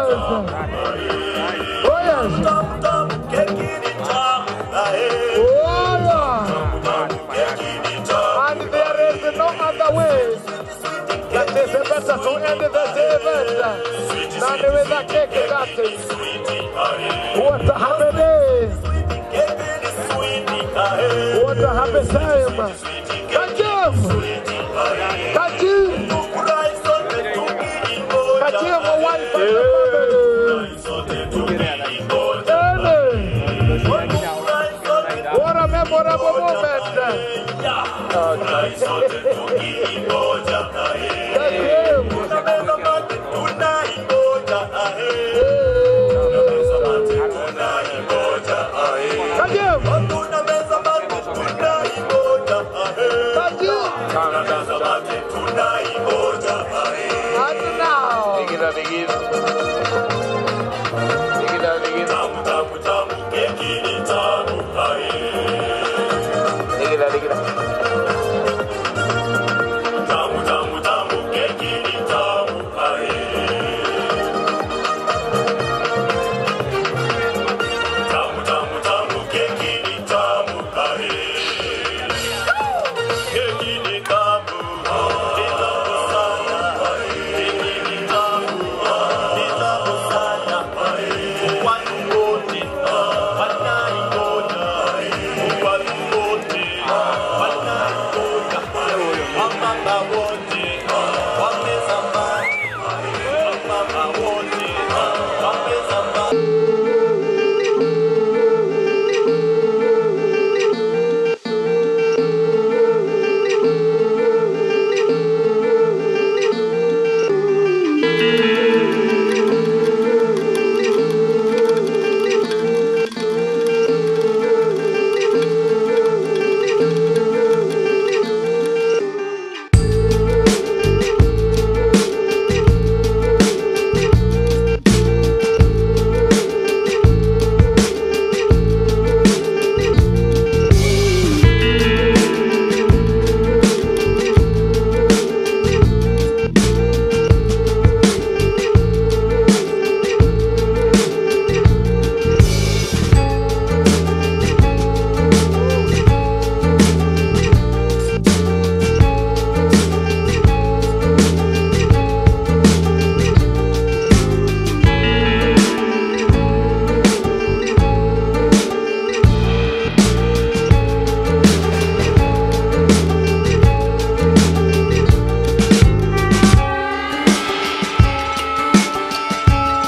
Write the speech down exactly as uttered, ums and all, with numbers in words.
Oh yes. Oh yeah. And there is no other way that is better to end this event than with a cake cutting. What a happy day. What a happy time. Catch him. Catch him. Catch him, my wife and the family. What a memorable moment.